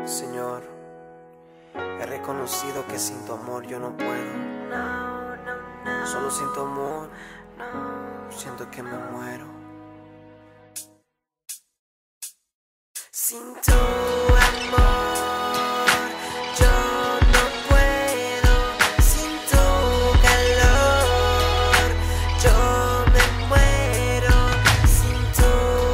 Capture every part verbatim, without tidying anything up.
Señor, he reconocido que sin tu amor yo no puedo. Solo sin tu amor, siento que me muero. Sin tu amor, yo no puedo. Sin tu calor, yo me muero. Sin tu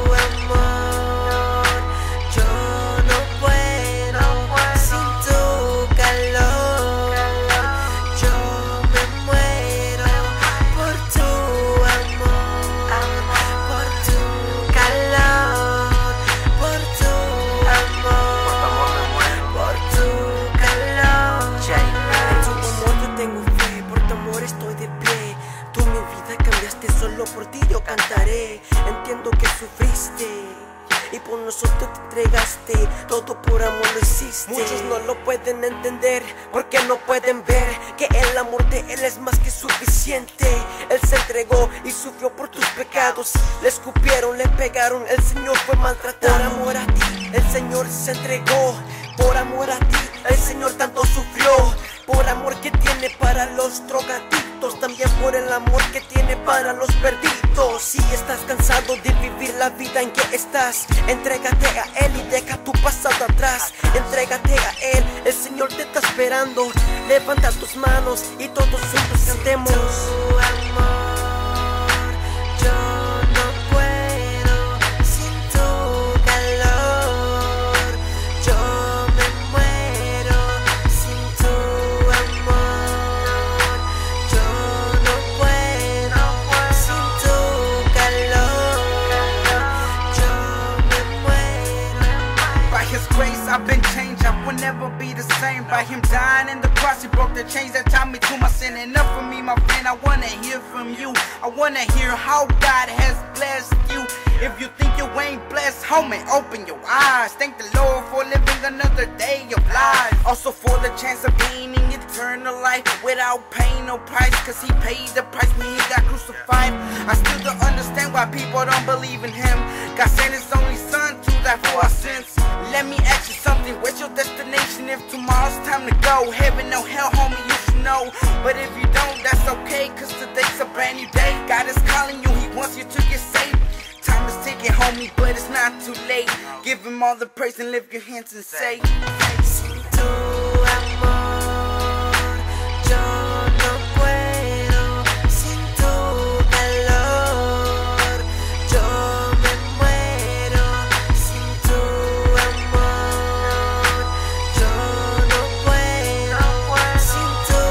amor, yo no puedo. Sin tu calor, yo me muero. Por tu amor, por tu calor, por tu amor, por tu calor. En tu amor yo tengo fe, por tu amor estoy de pie. Tú mi vida cambiaste, solo por ti yo cantaré. Entiendo que sufriste y por nosotros te entregaste, todo por amor lo hiciste. Muchos no lo pueden entender porque no pueden ver que el amor de Él es más que suficiente. Él se entregó y sufrió por tus pecados. Le escupieron, le pegaron, el Señor fue maltratado. Por amor a ti, el Señor se entregó. Por amor a ti, el Señor tanto sufrió. Por amor que tiene para los drogadictos, también por el amor que tiene para los perdidos. Si estás cansado de vivir la vida en que estás, entrégate a Él y deja tu pasado atrás. Entrégate a Él, el Señor te está esperando. Levanta tus manos y todos juntos cantemos. Sin tu amor, yo no puedo. Sin tu calor, yo me muero. Sin tu amor, yo no puedo. Sin tu calor, yo me muero. By His grace I've been changed, I will never be the same. By Him dying in the cross, He broke the chains that tied me to my sin. Enough for me, my friend, I wanna hear from you. I wanna hear how God has blessed you. If you think you ain't blessed, homie, open your eyes. Thank the Lord for living another day of life. Also for the chance of gaining eternal life without paying no price, cause He paid the price when He got crucified. I still don't understand why people don't believe in Him. God sent His only Son to die for our sins. Let me ask you something, where's your destination if tomorrow's time to go? Heaven or hell, homie, you should know. But if you don't, that's okay, cause today's a brand new day. God is calling you, He wants you to get saved. Time is ticking, homie, but it's not too late. Give Him all the praise and lift your hands and say, Sin tu amor, yo no puedo. Sin tu calor, yo me muero. Sin tu amor, yo no puedo. Sin tu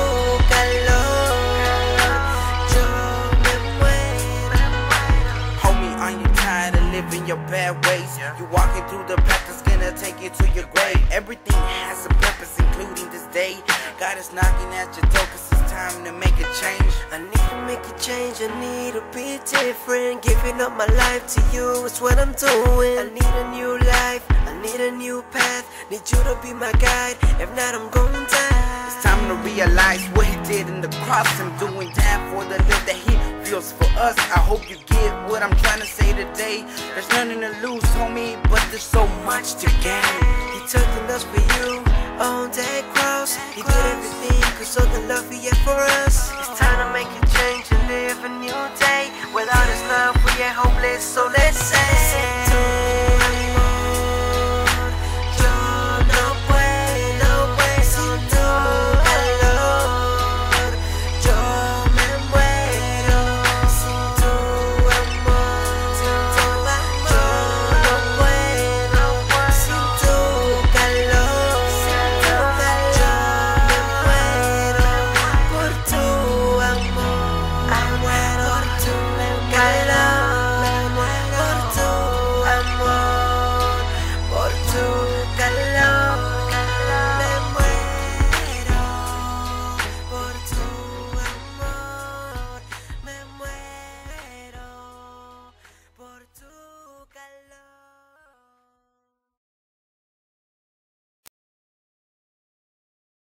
calor, yo me muero. homie, are you tired of living your bad ways? You walking through the path that's gonna take you to your grave. Everything has a purpose, including this day. God is knocking at your door, cause it's time to make a change. I need to make a change, I need to be different. Giving up my life to you is what I'm doing. I need a new life, I need a new path. Need you to be my guide, if not I'm gonna die. It's time to realize what He did in the cross. I'm doing that for the love that He feels for us. I hope you get what I'm trying to say today. There's nothing to lose, homie, but there's so much to gain. He took the loss for you on that cross. He did everything cause of the love He had for us. It's time to make a change and live a new day. Without His love we are hopeless, so let's say